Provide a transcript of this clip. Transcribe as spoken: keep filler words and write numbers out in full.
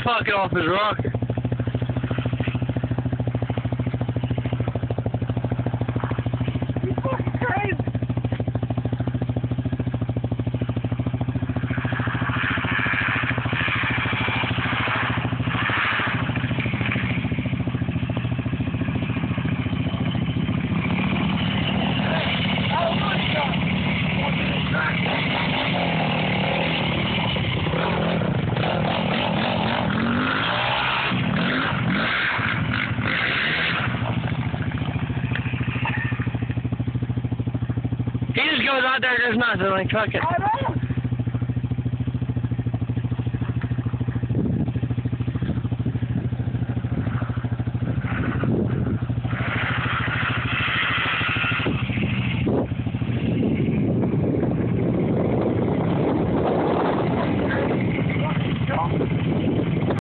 fucking off his rocker. You fucking crazy. He just goes out there, there's nothing, like, fuck it.